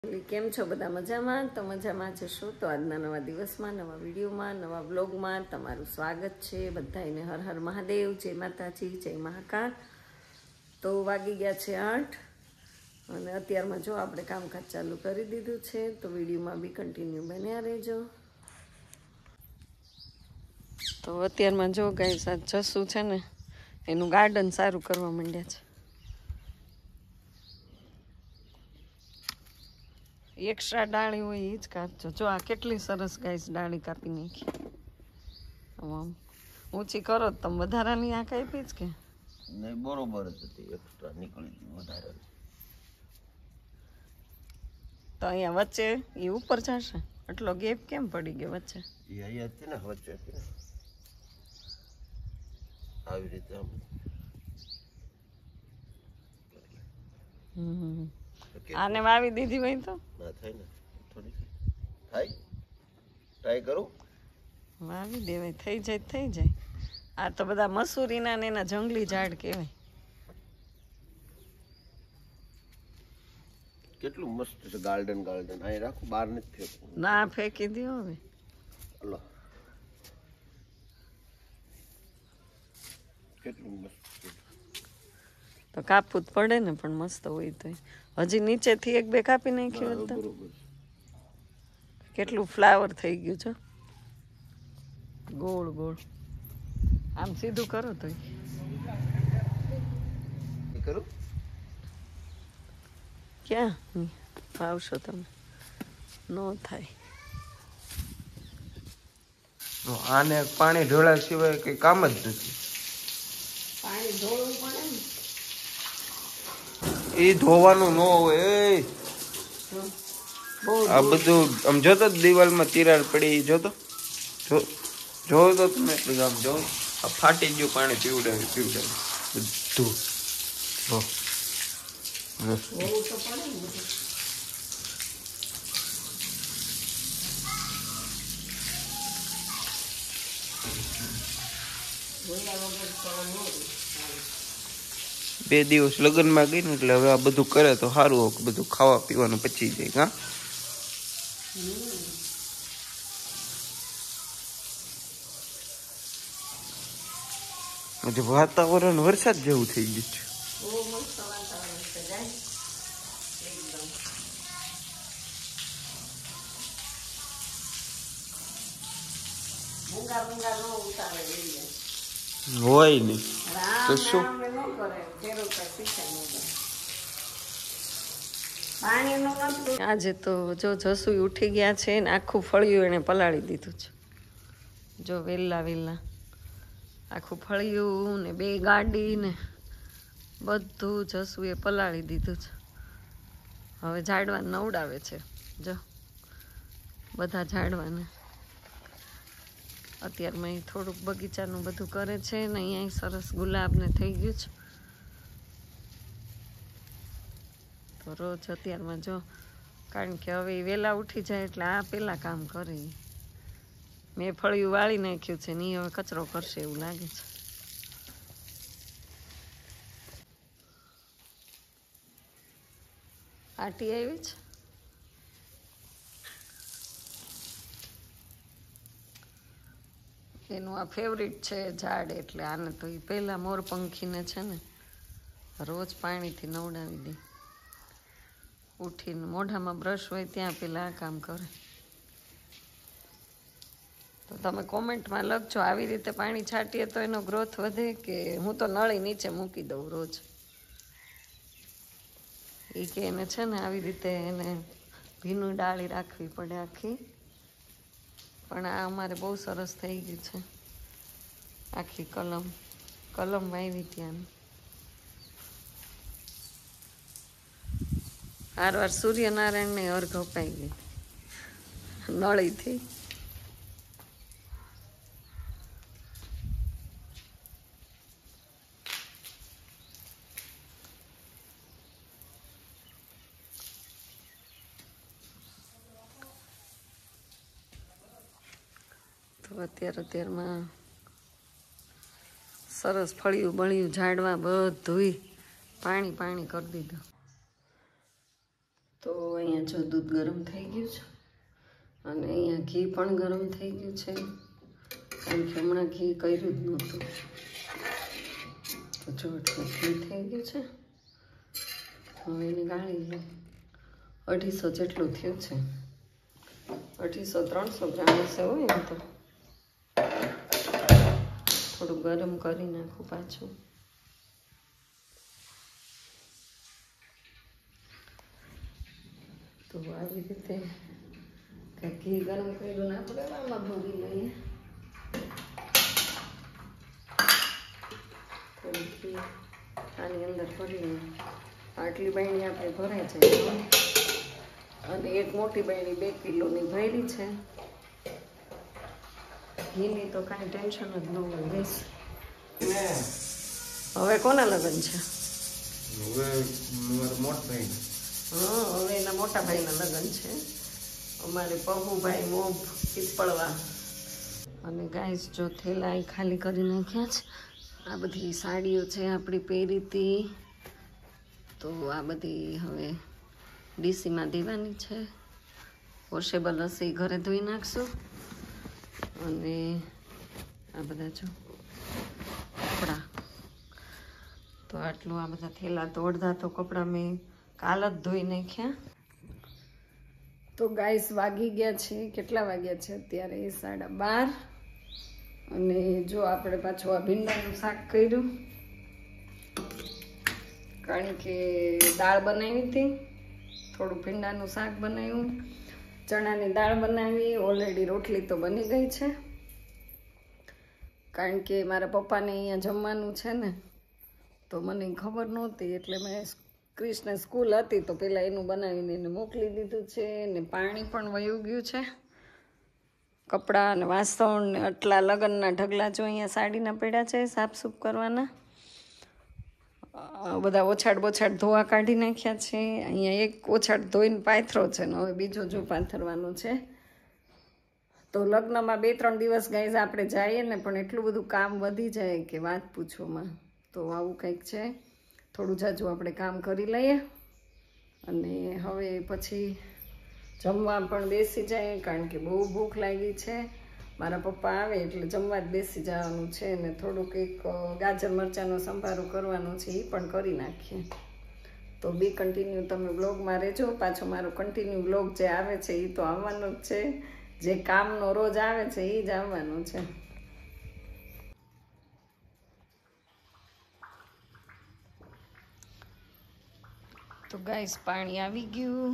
કેમ છો બધા મજામાં? તો મજામાં જશો તો આજના નવા દિવસમાં નવા વિડીયોમાં નવા બ્લોગમાં તમારું સ્વાગત છે. બધાને હર હર મહાદેવ, જય માતાજી, જય મહાકાળ. તો વાગી ગયા છે 8 અને અત્યારમાં જો આપણે કામકાજ ચાલુ કરી દીધું છે. તો વિડીયોમાં બી કન્ટિન્યુ બન્યા રહેજો. તો અત્યારમાં જો ગાઈસ આ જસું છે ને એનું ગાર્ડન સારું કરવા માંડ્યા છે. એક્સ્ટ્રા ડાળી હોય એ જ કાપજો. જો આ કેટલી સરસ ગાઈસ ડાળી કાપી નાખી. આમ ઊંચી કરો તમે વધારાની આ કાપી જ કે નહીં? બરોબર જ હતી, એક્સ્ટ્રા નીકળી ગયું વધારે. તો અહીંયા વચ્ચે એ ઉપર જશે એટલો ગેપ કેમ પડી ગયો વચ્ચે? એ અહીંયા હતી ને વચ્ચે હતી ને આવી રીતે આમ. આને વાવી દીધી હોય તો ના થાય ને, થોડી થાય. ટ્રાય કરું, વાવી દેવાય, થઈ જાય. આ તો બધા મસૂરીના ને એના જંગલી ઝાડ કહેવાય. કેટલું મસ્ત છે ગાર્ડન. અહીં રાખો, બહાર નથી ફેંકવું. ના ફેંકી દો હવે. હલો, કેટલું મસ્ત છે. તો કાપવું જ પડે ને, પણ મસ્ત હોય તો. હજી નીચેથી એક બે કાપી નાખ્યું તો બરોબર. કેટલું ફ્લાવર થઈ ગયું છે. ગોળ ગોળ આમ સીધું કરો તો કરું. ક્યાં વાવશો તમે? નો થાય. આને પાણી ઢોળ્યા સિવાય કઈ કામ જ નથી. પાણી ઢોળવું પડે ને. એ ધોવાનું ન હોય. આ બધું આમ જોતો દિવાલમાં તિરાડ પડી, જોતો તમે એટલું આમ જો. આ ફાટી ગયું પાણી પીવડાવી બધું. બે દિવસ લગ્નમાં ગઈ ને એટલે હવે આ બધું કરે તો સારું. બધું ખાવા પીવાનું પચી જાય. હા, હજી વાતાવરણ વરસાદ જેવું થઈ ગયું છે. હોય નહી તો શું? આજે તો જો જસુઈ ઉઠી ગયા છે ને આખું ફળિયું એને પલાળી દીધું છે. જો વેલા આખું ફળિયું ને બે ગાડી ને બધું જસુએ પલાળી દીધું છે. હવે ઝાડવા નવડાવે છે. જો બધા ઝાડવાને અત્યારમાં થોડુંક બગીચાનું બધું કરે છે ને. અહીંયા સરસ ગુલાબ ને થઈ ગયું છે. તો રોજ અત્યારમાં જો, કારણ કે હવે વહેલા ઉઠી જાય એટલે આ પેલા કામ કરે. મેં ફળિયું વાળી નાખ્યું છે ને હવે કચરો કરશે એવું લાગે છે. આટી આવી છે. એનું આ ફેવરિટ છે ઝાડ, એટલે આને તો એ પહેલા મોરપંખીને છે ને રોજ પાણીથી નવડાવી દે. ઉઠીને મોઢામાં બ્રશ હોય ત્યાં પેલા આ કામ કરે. તો તમે કોમેન્ટમાં લખજો આવી રીતે પાણી છાંટીએ તો એનો ગ્રોથ વધે કે હું તો નળી નીચે મૂકી દઉં રોજ. એ કે એને છે ને આવી રીતે એને ભીનું ડાળી રાખવી પડે આખી. પણ આ અમારે બહુ સરસ થઈ ગયું છે. આખી કલમ વાવી ત્યાં. વાર સૂર્યનારાયણને અર્ઘ અપાઈ ગઈ નળીથી. તો અત્યારમાં સરસ ફળિયું બળિયું ઝાડવા બધું પાણી કરી દીધું. તો અહીંયા અહીંયા જો દૂધ ગરમ થઈ ગયું છે અને અહીંયા ઘી પણ ગરમ થઈ ગયું છે, કારણ કે હમણાં ઘી કર્યું જ નહોતું. તો જો એટલું ઘી થઈ ગયું છે. હવે એને ગાળી લઉં. 250 જેટલું થયું છે. 250-300 ગ્રામ હશે હોય એમ તો. થોડું ગરમ કરી નાખું પાછું. તો આવી રીતે ઘી ગરમ કર્યું ને આપણે આમાં ભરી લઈએ. થોડું ઘી આની અંદર ભરી લઈએ. આટલી બાયણી આપણે ભરાઈ જાય અને એક મોટી બાયણી 2 કિલોની ભરી છે. ઘીની તો કાંઈ ટેન્શન જ ન હોય. બસ હવે કોના લગ્ન છે? હા, હવે એના મોટા ભાઈના લગ્ન છે. અમારે પપ્પુભાઈ મોભ પીપળવા. અને ગાઈસ જો થેલા ખાલી કરી નાખ્યા છે. આ બધી સાડીઓ છે આપણી પહેરી હતી, તો આ બધી હવે ડીસીમાં દેવાની છે. વોશેબલ હશે એ ઘરે ધોઈ નાખશું. અને આ બધા જો કપડાં, તો આટલું આ બધા થેલા તો અડધા તો કપડાં મેં કાલ જ ધોઈ નાખ્યા. તો ગાઈસ વાગી ગયા છે, કેટલા વાગ્યા છે અત્યારે? 12:30. અને જો આપણે પાછું આ ભીંડાનું શાક કર્યું, કારણ કે દાળ બનાવી હતી, થોડું ભીંડાનું શાક બનાવ્યું, ચણાની દાળ બનાવી. ઓલરેડી રોટલી તો બની ગઈ છે, કારણ કે મારા પપ્પાને અહીંયા જમવાનું છે ને, તો મને ખબર નહોતી, એટલે મેં ક્રિશને સ્કૂલ હતી તો પહેલાં એનું બનાવીને એને મોકલી દીધું છે. ને પાણી પણ વયું ગયું છે. કપડાં અને વાસણ ને આટલા લગ્નના ઢગલા જો અહીંયા સાડીના પડ્યા છે સાફસૂફ કરવાના. બધા ઓછાડ બોછાડ ધોવા કાઢી નાખ્યા છે. અહીંયા એક ઓછાડ ધોઈને પાથરો છે ને હવે બીજો જો પાથરવાનો છે. તો લગ્નમાં 2-3 દિવસ ગાઈઝ આપણે જઈએ ને, પણ એટલું બધું કામ વધી જાય કે વાત પૂછોમાં. તો આવું કંઈક છે. થોડું જાજુ આપણે કામ કરી લઈએ અને હવે પછી જમવા પણ બેસી જાય, કારણ કે બહુ ભૂખ લાગી છે. મારા પપ્પા આવે એટલે જમવા જ બેસી જવાનું છે. ને થોડુંક એક ગાજર મરચાંનો સંભારો કરવાનો છે, એ પણ કરી નાખીએ. તો બી કન્ટિન્યુ તમે બ્લોગમાં રહેજો. પાછો મારો કન્ટિન્યુ બ્લોગ જે આવે છે એ તો આવવાનો જ છે. જે કામનો રોજ આવે છે એ જ આવવાનું છે. તો ગાઈસ પાણી આવી ગયું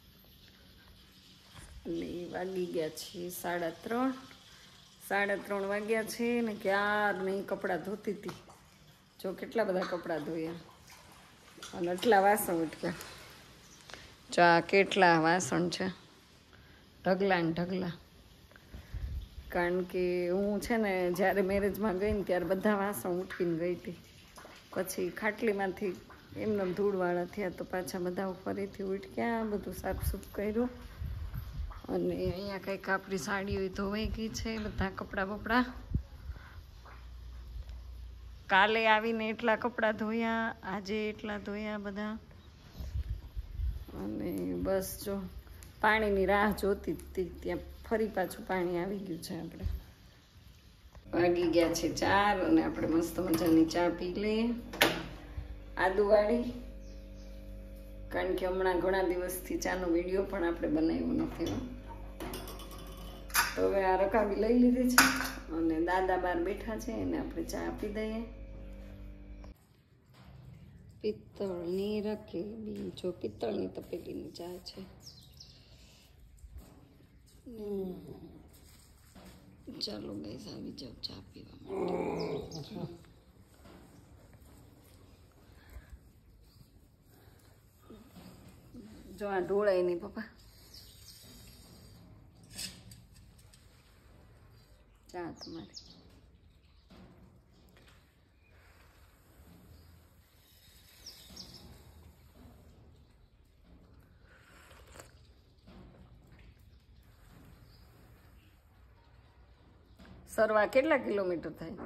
અને વાગી ગયા છે 3:30. 3:30 વાગ્યા છે ને ક્યાર નહીં કપડાં ધોતી હતી. જો કેટલા બધા કપડાં ધોયા અને આટલા વાસણ ઉઠ્યા. જો આ કેટલા વાસણ છે, ઢગલા ને ઢગલા. કારણ કે હું છે ને જ્યારે મેરેજમાં ગઈ ને ત્યારે બધા વાસણ ઉઠીને ગઈ હતી. પછી ખાટલીમાંથી એમને ધૂળવાળા થયા તો પાછા બધા ફરીથી ઉઠ્યા, બધું સાફસૂફ કર્યું. અને અહીંયા કંઈક આપણી સાડીઓ ધોવાઈ ગઈ છે, બધા કપડાં બપડા. કાલે આવીને એટલા કપડાં ધોયા, આજે એટલા ધોયા બધા. અને બસ જો પાણીની રાહ જોતી હતી, ત્યાં ફરી પાછું પાણી આવી ગયું છે. આપણે વાગી ગયા છે 4 અને આપણે મસ્ત મજાની ચા પી લઈએ, આદુવાળી. કારણ કે હમણાં ઘણા દિવસથી ચાનો વિડીયો પણ આપણે બનાવ્યો નથી. તો હવે આ રકાબી લઈ લીધી છે અને દાદા બહાર બેઠા છે, એને આપણે ચા આપી દઈએ. પિત્તળની રકેબી, જો પિત્તળની તપેલીની ચા છે. ચાલો ગાઈસ આવી જાવ ચા પીવા માટે. જો આ ઢોળાય નહીં પપ્પા. ચા તમારી. સરવા કેટલા કિલોમીટર થાય?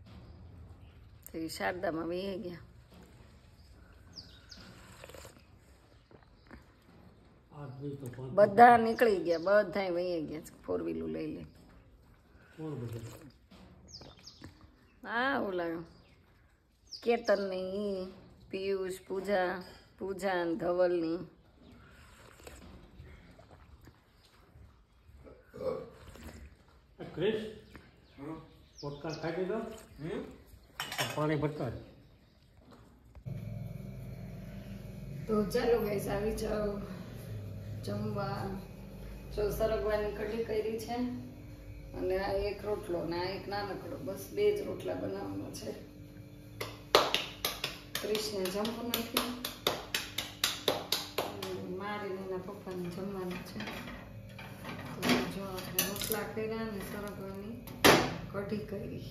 શારદામાં વહી ગયા. બધા નીકળી ગયા, બધા વહી ગયા છે 4 વ્હીલું લઈ લે. હા ઓલા કેતનની, પિયુષ, પૂજા ને ધવલની. પાણી ભરતા તો ચાલો ગાઈસ આવી જાઓ જમવા. જો સરગવાની કઢી કરી છે અને આ એક રોટલો ને આ એક નાનકડો, બસ 2 જ રોટલા બનાવવાનો છે. ક્રિશને જમવું નથી, મારીને એના પપ્પાને જમવાનું છે. તો જો આપણે રોટલા કર્યા ને સરગવાની કઢી કરી.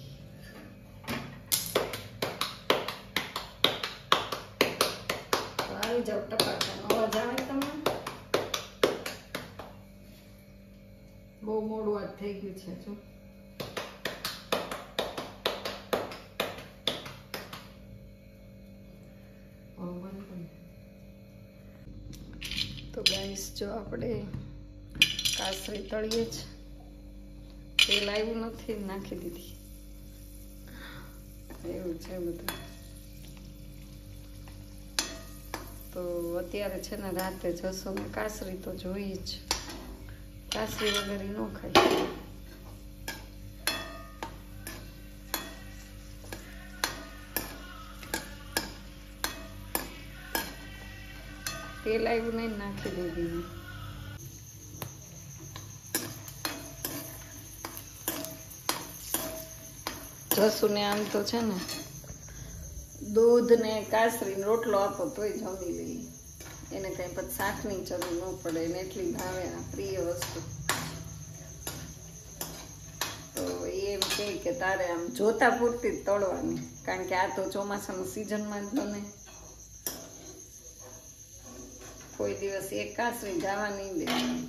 આવી જાવ, ટપાટાનો અવાજ આવે તમને? બહુ મોડું આજ થઈ ગયું છે. જો તો ગાઈસ જો આપણે કાસરી તળીએ જ, તેલ આવ્યું નથી, નાખી દીધી. એવું છે બધું. તો અત્યારે છે ને રાતે જશો ને કાસરી તો જોઈ જ, કાસરી વગર ન ખાય. તેલ આવ્યું નહીં, નાખી દીધી. જસુને આમ તો છે ને દૂધ ને કાસરી રોટલો આપો તોય જમી લઈએ. એને કઈ પછી શાકની જરૂર ન પડે, એને એટલી ભાવે આ પ્રિય વસ્તુ. તો એમ કે તારે આમ જોતા પૂરતી જ તળવાની, કારણ કે આ તો ચોમાસાની સિઝનમાં જ બને. કોઈ દિવસ એક કાસરી જવા નહીં દેવાની.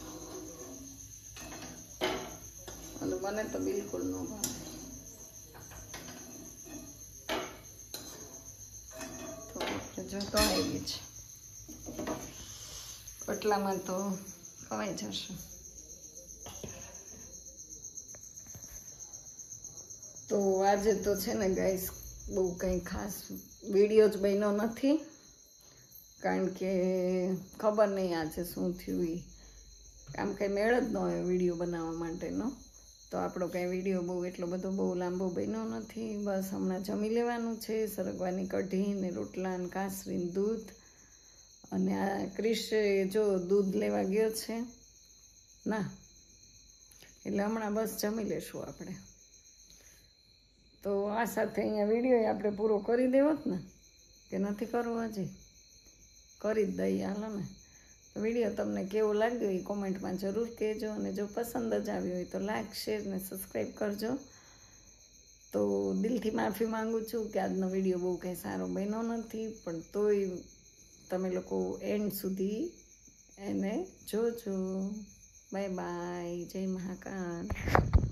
અને મને તો બિલકુલ ન ભાવે. જો તો આવી છે એટલામાં તો ખવાઈ જશે. તો આજે તો છે ને ગાઈસ બહુ કંઈ ખાસ વિડીયો જ બન્યો નથી, કારણ કે ખબર નહીં આજે શું થયું. એ આમ કંઈ મેળ જ ન હોય વિડીયો બનાવવા માટેનો. તો આપણો કંઈ વિડીયો બહુ એટલો બધો બહુ લાંબો બન્યો નથી. બસ હમણાં જમી લેવાનું છે. સરગવાની કઢી ને રોટલા ને કાસરી ને દૂધ. અને આ ક્રિશ જો દૂધ લેવા ગયો છે ના, એટલે હમણાં બસ જમી લેશું આપણે. તો આ સાથે અહીંયા વિડીયો આપણે પૂરો કરી દેવો જ ને, કે નથી કરવો? હજી કરી જ દઈએ હાલો ને. તો વિડીયો તમને કેવો લાગ્યો એ કોમેન્ટમાં જરૂર કહેજો. અને જો પસંદ જ આવ્યો હોય તો લાઈક, શેર ને સબસ્ક્રાઈબ કરજો. તો દિલથી માફી માંગુ છું કે આજનો વિડીયો બહુ કંઈ સારો બન્યો નથી, પણ તોય તમે લોકો એન્ડ સુધી એને જોજો. બાય બાય, જય મહાકાલ.